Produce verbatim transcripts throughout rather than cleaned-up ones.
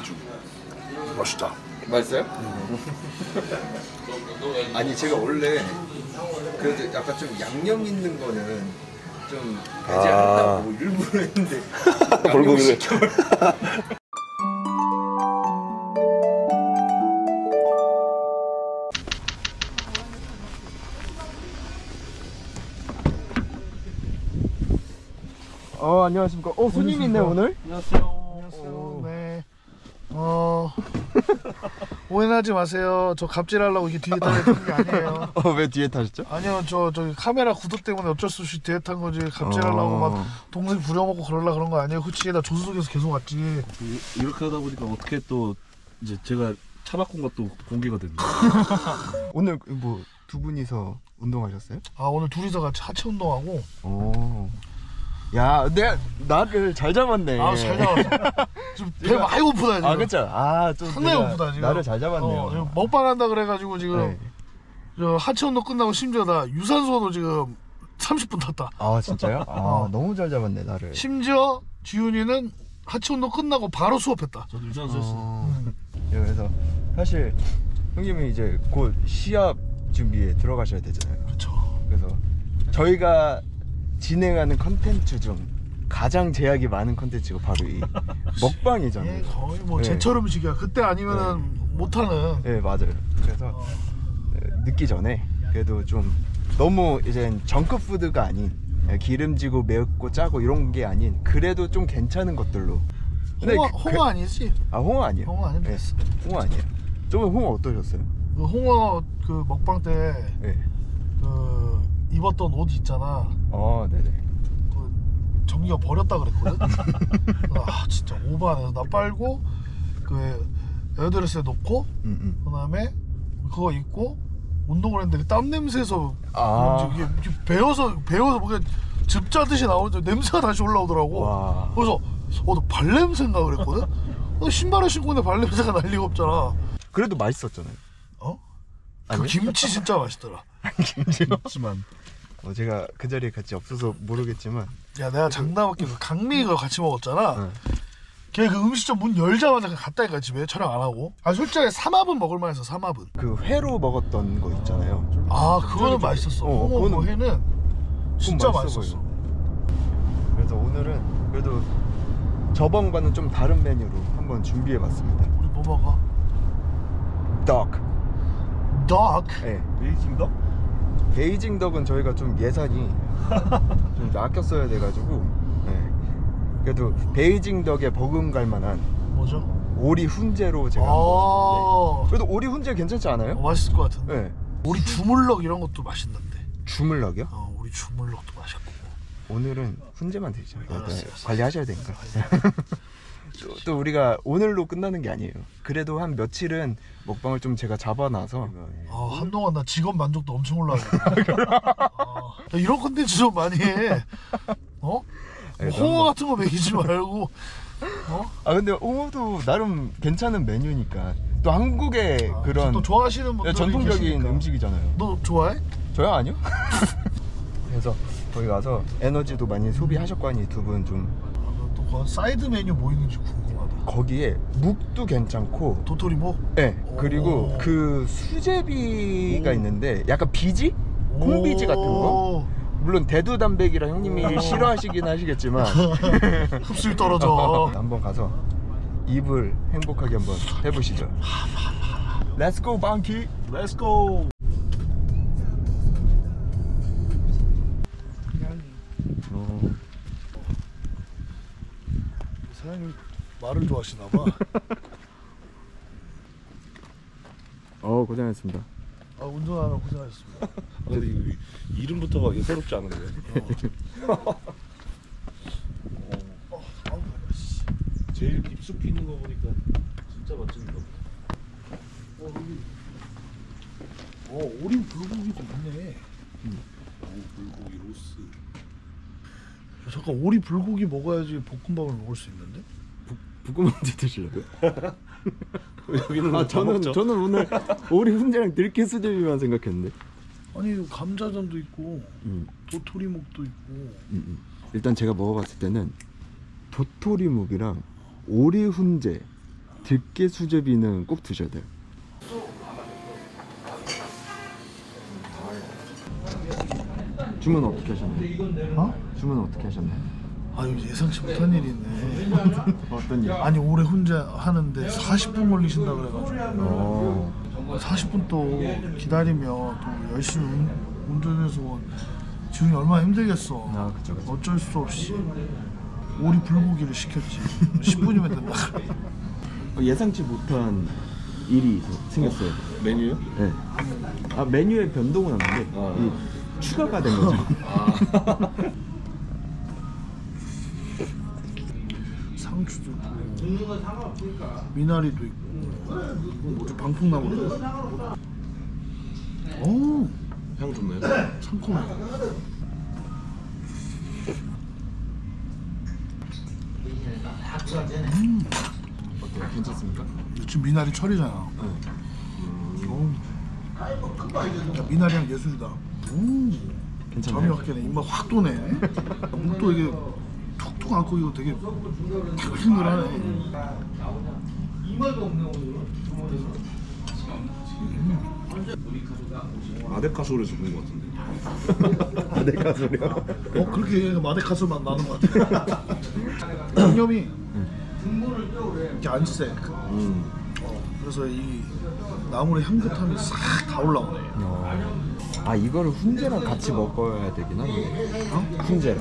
좀 맛있다. 맛있어요? 음. 아니 제가 원래 그래도 약간 좀 양념 있는 거는 좀 배제한다고 아. 일부러 했는데 불고기를 어 안녕하십니까. 어 손님 있네 오늘. 안녕하세요. 안녕하세요. 네. 어 오해하지 마세요. 저 갑질하려고 이게 뒤에 타는 게 아니에요. 어 왜 뒤에 타셨죠? 아니요 저 저기 카메라 구도 때문에 어쩔 수 없이 뒤에 탄 거지. 갑질하려고 어... 막 동생 부려먹고 그러려 그런 거 아니에요. 그치 나 조수석에서 계속 왔지. 이, 이렇게 하다 보니까 어떻게 또 이제 제가 차 바꾼 것도 공개가 됐네. 오늘 뭐 두 분이서 운동하셨어요? 아 오늘 둘이서 같이 하체 운동하고. 오. 야, 내가 나를 잘 잡았네. 아, 잘 잡았어. 지금 배 많이 고프다 지금. 아, 그렇죠. 아, 좀 상당히 고프다 지금. 나를 잘 잡았네요. 어, 먹방 한다 그래가지고 지금 네. 저 하체 운동 끝나고 심지어 나 유산소도 지금 삼십 분 탔다. 아, 진짜요? 아, 어. 너무 잘 잡았네 나를. 심지어 지훈이는 하체 운동 끝나고 바로 수업했다. 저도 유산소 했어요. 어... 음. 그래서 사실 형님이 이제 곧 시합 준비에 들어가셔야 되잖아요. 그렇죠. 그래서 저희가 진행하는 컨텐츠 중 가장 제약이 많은 컨텐츠가 바로 이 먹방이잖아요. 예, 거의 뭐 네. 제철 음식이야. 그때 아니면은 네. 못하는. 네 맞아요. 그래서 어. 늦기 전에 그래도 좀 너무 이제 정크 푸드가 아닌 기름지고 맵고 짜고 이런 게 아닌 그래도 좀 괜찮은 것들로. 홍어, 그, 홍어 아니지? 아 홍어 아니에요. 홍어 아니면 됐어. 네, 홍어 아니에요. 저번에 홍어 어떠셨어요? 그 홍어 그 먹방 때 네. 그 입었던 옷 있잖아. 어, 네네. 그 정기가 버렸다 그랬거든. 아 진짜 오바네. 나 빨고 그 에어드레스에 놓고 음, 음. 그다음에 그거 입고 운동을 했는데 땀 냄새에서 아. 이게 배어서 배어서 뭔가 즙 짜듯이 나오는데 냄새가 다시 올라오더라고. 와. 그래서 어 너 발냄새인가 그랬거든. 어, 신발을 신고 있는데 발냄새가 날 리가 없잖아. 그래도 맛있었잖아요. 어? 아니? 그 김치 진짜 맛있더라. 김치만. 어, 제가 그 자리에 같이 없어서 모르겠지만. 야 내가 장담할게. 그 강민이가 같이 먹었잖아. 응. 걔 그 음식점 문 열자마자 갔다니까 집에 촬영 안 하고. 아 솔직히 삼합은 먹을만 해서 삼합은. 그 회로 먹었던 거 있잖아요. 아 그거는 맛있었어. 어, 홍어 그 회는 진짜 맛있었어. 그래서 오늘은 그래도 저번과는 좀 다른 메뉴로 한번 준비해봤습니다. 우리 뭐 먹어? 덕. 덕? 네. 베이징 덕? 베이징 덕은 저희가 좀 예산이 좀 아껴 써야 돼가지고 네. 그래도 베이징 덕에 버금갈 만한 뭐죠? 오리 훈제로 제가 아 네. 그래도 오리 훈제 괜찮지 않아요? 어, 맛있을 것 같은데. 네. 오리 주물럭 이런 것도 맛있는데. 주물럭이요? 어 오리 주물럭도 맛있고. 오늘은 훈제만 드리죠. 알았어요, 알았어요. 관리하셔야 되니까. 또, 또 우리가 오늘로 끝나는 게 아니에요. 그래도 한 며칠은 먹방을 좀 제가 잡아놔서 아, 한동안 나 직업 만족도 엄청 올라가고. 아, 이런 컨텐츠 좀 많이 해. 어? 뭐 홍어 같은 거 먹이지 말고. 어? 아 근데 홍어도 나름 괜찮은 메뉴니까. 또 한국의 아, 그런 또 좋아하시는 분들 전통적인 계시니까. 음식이잖아요. 너 좋아해? 저요? 아니요? 그래서 거기 가서 에너지도 많이 소비하셨거니 두 분 좀. 아, 또 그건 사이드 메뉴 뭐 있는지 궁금하다. 거기에 묵도 괜찮고 도토리묵? 네. 그리고 그 수제비가 오. 있는데 약간 비지? 콩비지 같은 거? 물론 대두단백이라 형님이 싫어하시긴 하시겠지만 흡수율 떨어져. 한번 가서 입을 행복하게 한번 해보시죠. Let's go, 방키. Let's go. 어. 사장님 말을 좋아하시나봐. 어 고생하셨습니다. 아 운전하느라 고생하셨습니다. 아, 근데 이, 이름부터가 예사롭지 않은데. 어. 어, 아우, 씨. 제일 깊숙이 있는 거 보니까 진짜 맛집인가 보다. 어 여기 어 오린 불고기도 있네. 음. 오, 불고기 로스. 잠깐 오리 불고기 먹어야지 볶음밥을 먹을 수 있는데? 볶음밥 드시려고요? 여기는 아 저는 저는 오늘 오리 훈제랑 들깨 수제비만 생각했는데. 아니 감자전도 있고 음. 도토리묵도 있고. 음, 음. 일단 제가 먹어봤을 때는 도토리묵이랑 오리 훈제 들깨 수제비는 꼭 드셔야 돼요. 주문 어떻게 하셨나요? 어? 주문 어떻게 하셨나요? 아유 예상치 못한 일이 있네. 어떤 일? 아니 오래 혼자 하는데 사십 분 걸리신다 그래가지고 어. 사십 분 또 기다리면 또 열심히 운, 운전해서 지훈이 얼마나 힘들겠어. 아 그쵸 그쵸. 어쩔 수 없이 오리 불고기를 시켰지. 십 분이면 된다. 어, 예상치 못한 일이 생겼어요. 메뉴요? 네. 아 메뉴에 변동은 없는데 아. 이 추가가 된 거죠. 아. 상추도 있고 미나리도 있고 뭐지 방풍나무도 있고. 오 향 좋나요? 상큼해. 음 어때요? 괜찮습니까? 지금 미나리 철이잖아. 오. 야, 미나리랑 예술이다. 오. 괜찮아요? 점이 확 깨네. 입맛 확 도네. 또 이게 툭툭 안고 이거 되게 탱글탱글하네. 마데카소를 적은 것 같은데. 마데카소리요? 어 그렇게 마데카스 맛 나는 것 같아. 양념이 이렇게 안 세. 음. 어, 그래서 이 나물의 향긋함이 싹 다 올라오네. 어. 아 이거를 훈제랑 같이 먹어야 되긴 한데. 어? 훈제랑.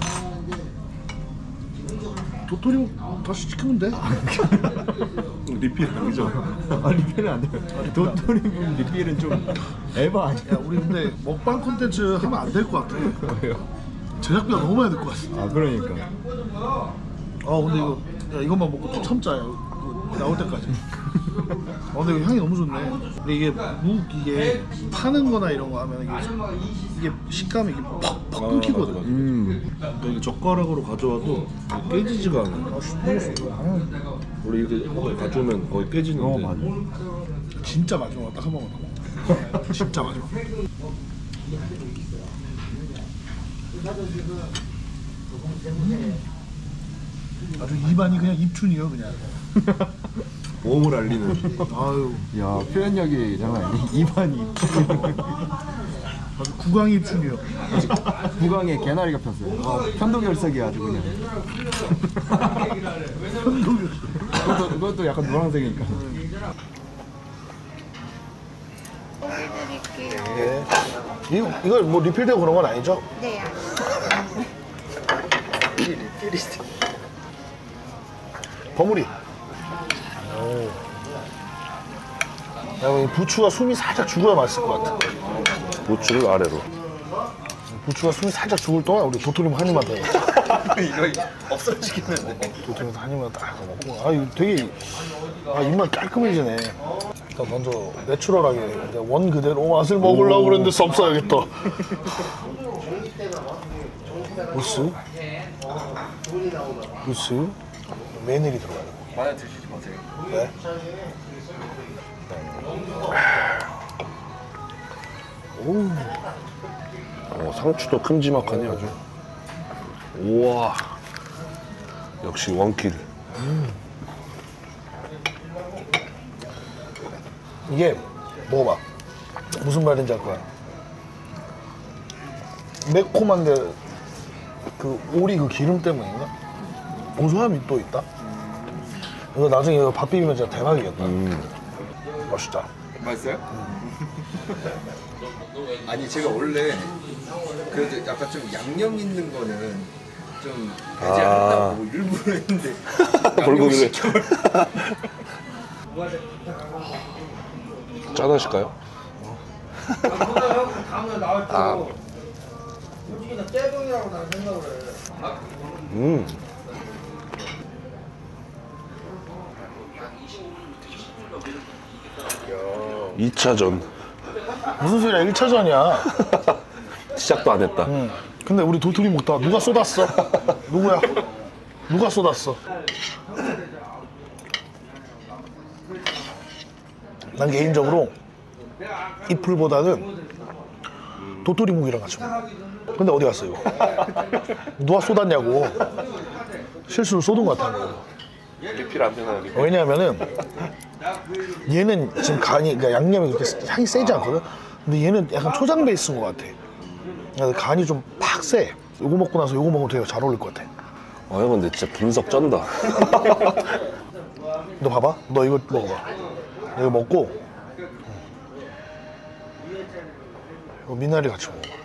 도토리 다시 시키면 돼. 리필 아니죠? 아 리필은 안 돼요. 도토리묵 리필은 좀 에바 아니야? 야 우리 근데 먹방 콘텐츠 하면 안 될 것 같아. 왜요? 제작비가 너무 많이 들 것 같아. 아 그러니까. 아 근데 이거 야, 이것만 먹고 또 참자. 이거 나올 때까지. 아 근데 이거 향이 너무 좋네. 근데 이게 묵 이게 파는 거나 이런 거 하면 이게, 이게 식감이 이게 퍽퍽 끊기거든. 맞아, 맞아. 음. 여기 젓가락으로 가져와도 깨지지가 않아. 아, 씨, 원래 이렇게 한번 가져오면 거의 깨지는데. 어 맞아. 진짜 마지막 딱 한 번만 더 먹어. 진짜 마지막. 음. 아주 입안이 그냥 입춘이요 그냥. 몸을 알리는. 아유 야 표현력이 장난 아니야. 입안이 아주 구강이 입춘이요. 구강에 개나리가 폈어요. 아, 편도결석이 아주 그냥. 그것도, 그것도 약간 노란색이니까. 해드릴게요. 네. 이거 이걸 뭐 리필되고 그런 건 아니죠? 네. 버무리. 오. 야, 이 부추가 숨이 살짝 죽어야 맛있을 것 같아. 부추를 아래로. 부추가 숨이 살짝 죽을 동안 우리 도토리묵 한 입만 더 먹어. 이거 없어지겠는데. 도토리묵 한 입만 딱 먹고. 아 이거 되게 아 입맛 깔끔해지네. 일단 먼저 내추럴하게 원 그대로 맛을 먹으려고 그랬는데 섭싸야겠다. 무스, 무스, 메밀이 들어가요. 마늘 드시지 마세요. 네. 오. 어, 상추도 큼지막하네 아주. 우와. 역시 원킬. 이게 먹어봐. 무슨 말인지 알 거야. 매콤한데 그 오리 그 기름 때문인가? 고소함이 또 있다. 이거 나중에 이거 밥 비비면 진짜 대박이겠다. 음. 맛있다. 맛있어요? 아니 제가 원래 그래도 약간 좀 양념 있는 거는 좀 되지 아. 않았다고 일부러 했는데 불고기를 짠하실까요? 아. 음. 이 차전. 무슨 소리야? 일 차전이야. 시작도 안 했다. 응. 근데 우리 도토리 먹다가 누가 쏟았어? 누구야? 누가 쏟았어? 난 개인적으로 이 풀보다는 도토리묵이랑 같이 먹어. 근데 어디 갔어 이거? 누가 쏟았냐고. 실수로 쏟은 것 같아. 리필 안 되나? 왜냐하면은 얘는 지금 간이 그러니까 양념이 그렇게 향이 세지 않거든. 근데 얘는 약간 초장 베이스인 것 같아. 그래서 간이 좀 팍 세. 요거 먹고 나서 요거 먹으면 되게 잘 어울릴 것 같아. 아 형 근데 진짜 분석 쩐다. 너 봐봐. 너 이거 먹어봐. 이거 먹고 이거 미나리 같이 먹어봐.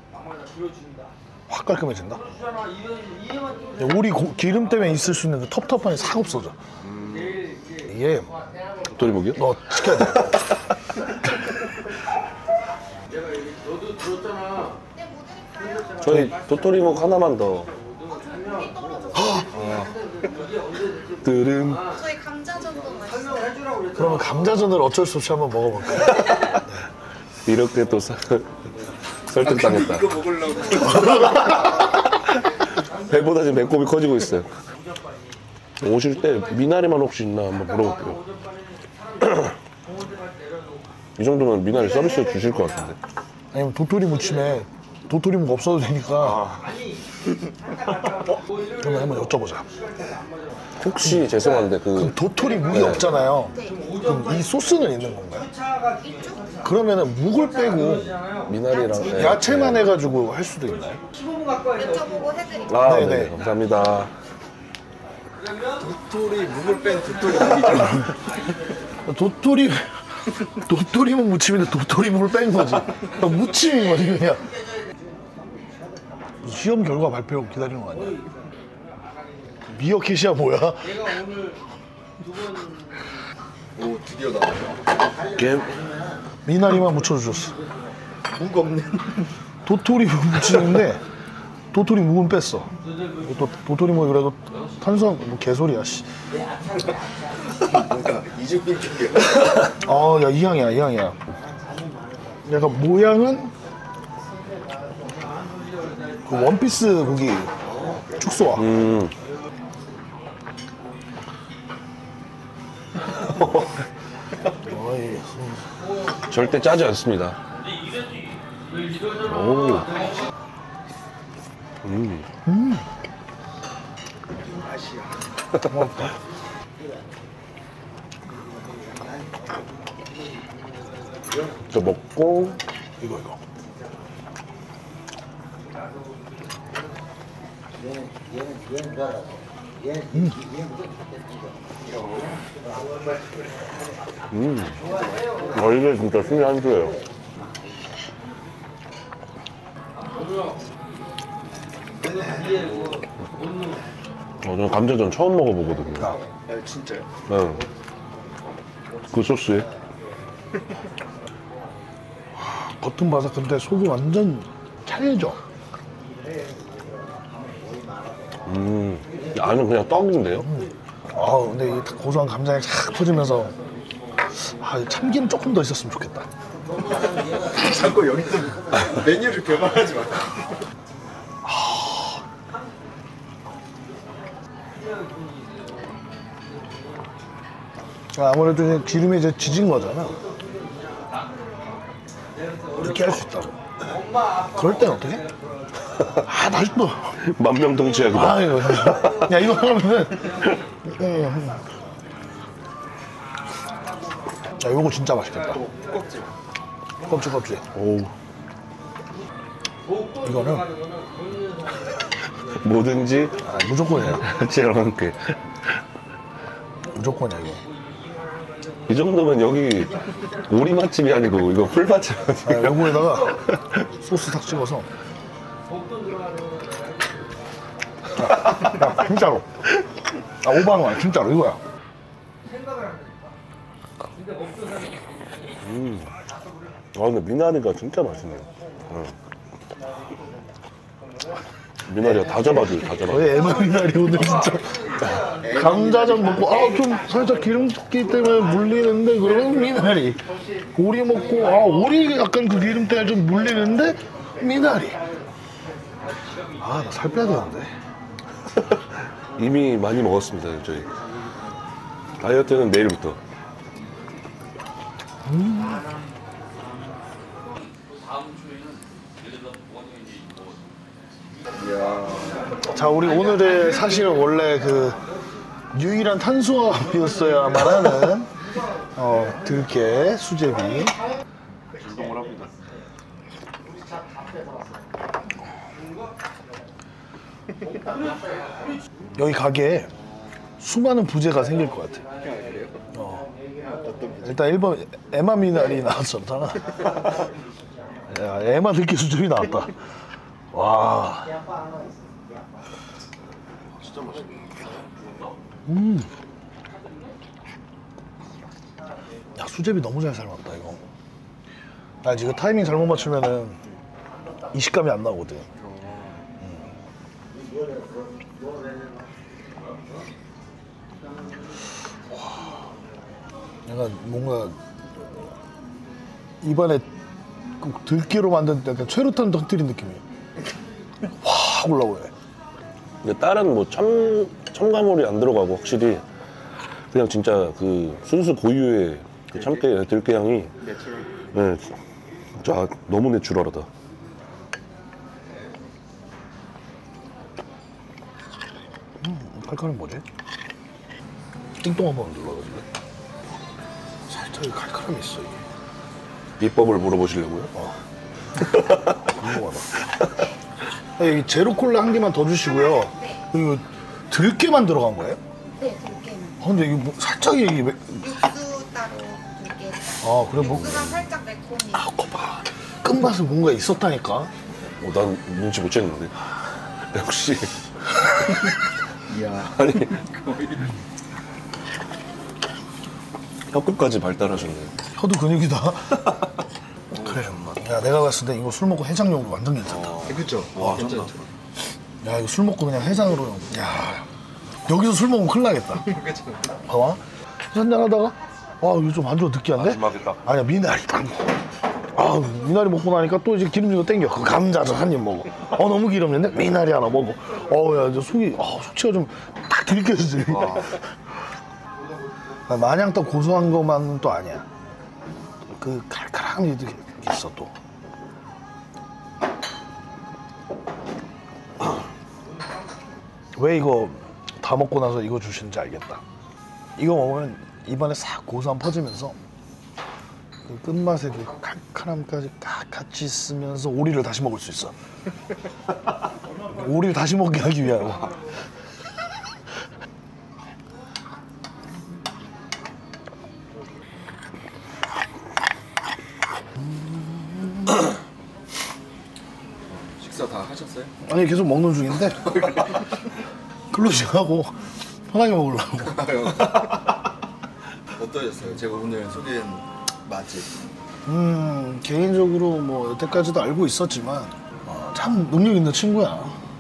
확 깔끔해진다. 오리 고, 기름 때문에 있을 수 있는 그 텁텁함이 싹 없어져. 이게 도토리묵이요? 너 시켜야 돼. 저희 도토리묵 하나만 더. 뜨름. 저희 감자전도 맛있어요. 그러면 감자전을 어쩔 수 없이 한번 먹어볼까요? 이렇게 또 사, 설득당했다. 이거 먹으려고. 배보다 지금 배꼽이 커지고 있어요. 오실 때 미나리만 혹시 있나 한번 물어볼게요. 이 정도면 미나리 서비스 주실 것 같은데. 아니면 도토리 무침에 도토리묵 없어도 되니까. 그러면 한번 여쭤보자. 혹시 죄송한데 그 그럼 도토리묵이 네. 없잖아요. 그럼 이 소스는 있는 건가요? 그러면은 묵을 빼고 미나리랑 네. 야채만 해가지고 할 수도 있나요? 여쭤보고 해드릴게요. 아, 네, 네, 네. 감사합니다. 도토리 묵을 뺀 도토리 묵이잖아. 도토리 도토리묵 무침인데 도토리묵을 뺀 거지. 무침인 거지 그냥. 시험 결과 발표 기다리는 거 아니야? 미어캣이야 뭐야? 오 드디어 나왔다. 게 미나리만 묻혀주셨어. 묵 없는. 도토리묵 무침인데 도토리묵은 뺐어. 도, 도토리묵 그래도 탄수화 뭐 개소리야 씨. 뭔가 이중인 쪽이야. 아, 야, 이 향이야, 이 향이야. 약간 모양은 그 원피스 고기 축소와. 음. 어이, 절대 짜지 않습니다. 오. 음. 고맙다. 저 먹고 이거 이거. 음. 어, 이게 진짜 순위 한 수예요. 어, 저는 감자전 처음 먹어보거든요. 아 진짜요? 네. 그 소스에. 겉은 바삭한데 속이 완전 찰져. 음. 안은 그냥 떡인데요? 아, 근데 이 고소한 감자에 싹 퍼지면서 아, 참기름 조금 더 있었으면 좋겠다. 자꾸 여기서 메뉴를 개발하지 마. 아, 아무래도 이제 기름에 이제 지진 거잖아. 이렇게 할 수 있다고. 그럴 땐 어떻게? 아, 맛있다. 만명통치약이다. 아, 이거. 야, 이거 하면은. 음. 야, 요거 진짜 맛있겠다. 껍질. 껍질, 껍질. 오. 이거는 뭐든지 아, 무조건이야. 쟤랑 함께. 무조건이야, 이거. 이 정도면 여기 오리 맛집이 아니고 이거 풀 맛집 아, 아니에요? 요거에다가 소스 탁 찍어서. 야, 진짜로. 아, 오만 원, 진짜로, 이거야. 음. 아 근데 미나리가 진짜 맛있네요. 응. 미나리가 다 잡아줘요, 다 잡아줘요. 거의 에마미나리 오늘 진짜. 감자전 먹고, 아, 좀 살짝 기름기 때문에 물리는데, 그러면 미나리. 오리 먹고, 아, 오리 약간 그 기름 때문에 좀 물리는데, 미나리. 아, 나 살 빼야 되는데. 이미 많이 먹었습니다, 저희. 다이어트는 내일부터. 음. 자, 우리 오늘의 사실은 원래 그 유일한 탄수화물이었어야만 하는 어, 들깨, 수제비. 운동을 합니다. 여기 가게에 수많은 부재가 생길 것 같아. 어. 일단 일 번 에마 미나리 나왔었잖아. 야, 에마 들깨 수제비 나왔다. 와. 진짜 맛있네. 음. 야, 수제비 너무 잘 삶았다 이거. 나 지금 타이밍 잘못 맞추면은 이 식감이 안 나거든. 음. 약간 뭔가 입안에 그 들깨로 만든 약간 최루탄 터뜨린 느낌이 확 올라오네. 근데 다른 뭐 첨, 첨가물이 안 들어가고 확실히 그냥 진짜 그 순수 고유의 그 참깨 들깨 향이 네, 진짜 너무 내추럴하다. 음, 칼칼은 뭐지? 띵동 한번 눌러가지고 살짝 칼칼함이 있어 이게. 비법을 물어보시려고요? 어. 궁금하다. 아, 여기 제로 콜라 한 개만 더 주시고요. 이거 들깨만 들어간 거예요? 네, 들깨는. 아, 근데 이거 뭐 살짝 이게 매... 육수 따로 들깨. 아 그래 뭐 육수가 살짝 매콤해요. 아, 거봐. 끝맛은 뭔가 있었다니까. 어, 난 눈치 못 챘는데. 역시. 이야. 아니. 혀끝까지 발달하셨네. 혀도 근육이다. 그래. 야 내가 봤을 때 이거 술 먹고 해장용으로 완전 괜찮다. 그쵸? 와, 진짜. 야 이거 술 먹고 그냥 해장으로. 야 여기서 술 먹으면 큰일 나겠다. 그쵸? 봐봐. 한잔 하다가 와 이거 좀 안주가 느끼한데? 마지막에 딱. 아니야 미나리 딱 먹어. 아 미나리 먹고 나니까 또 이제 기름진 거 땡겨. 그 감자전 한 입 먹어. 어 너무 기름진데 미나리 하나 먹어. 어야 이제 속이 어, 속치가 좀 딱 들켜지지. 아, 마냥 또 고소한 것만은 또 아니야. 그 칼칼함이 있어 또. 왜 이거 다 먹고 나서 이거 주시는지 알겠다. 이거 먹으면 입안에 싹 고소함 퍼지면서 그 끝맛의 그 칼칼함까지 딱 같이 있으면서 오리를 다시 먹을 수 있어. 오리를 다시 먹게 하기 위하여. 식사 다 하셨어요? 아니 계속 먹는 중인데 클로징하고 편하게 먹으려고. 어떠셨어요? 제가 오늘 소개한 맛집. 음 개인적으로 뭐 여태까지도 알고 있었지만 어, 참 능력 있는 친구야.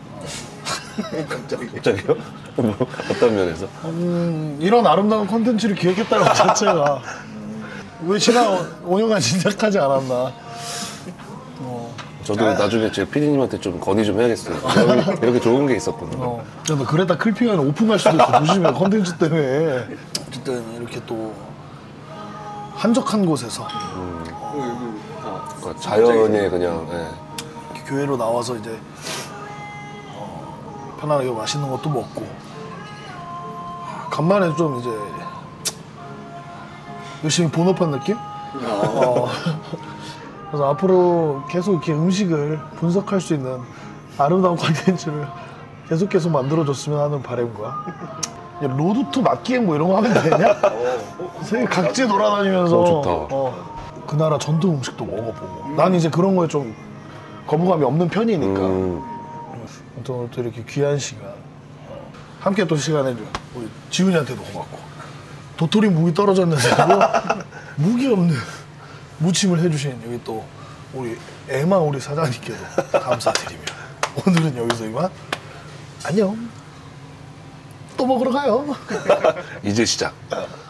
갑자기. 갑자기요? 뭐, 어떤 면에서? 음, 이런 아름다운 콘텐츠를 기획했다는 것 자체가 왜 지난 오 년간 진작하지 않았나. 어, 저도 나중에 제 피디님한테 좀 건의 좀 해야겠어요. 이렇게, 이렇게 좋은 게 있었구나. 어. 야, 너 그랬다 클핑하면 오픈할 수도 있어. 조심해 콘텐츠 때문에. 어쨌든 이렇게 또 한적한 곳에서 어, 여기 다. 그러니까 자연에 그냥 예. 교회로 나와서 이제 어, 편안하게 맛있는 것도 먹고 간만에 좀 이제 열심히 본업한 느낌? 어. 그래서 앞으로 계속 이렇게 음식을 분석할 수 있는 아름다운 콘텐츠를 계속 계속 만들어줬으면 하는 바람과 로드투 맛기행 뭐 이런 거 하면 되냐? 세계 각지 돌아다니면서 어, 좋다. 어, 그 나라 전통 음식도 먹어보고 난 이제 그런 거에 좀 거부감이 없는 편이니까 음, 또, 또 이렇게 귀한 시간 어, 함께 또 시간을 우리 지훈이한테도 고맙고 도토리 무기 떨어졌는데 무기 없는 무침을 해주신 여기 또 우리 에마 우리 사장님께도 감사드리며 오늘은 여기서 이만 안녕 또 먹으러 가요. 이제 시작.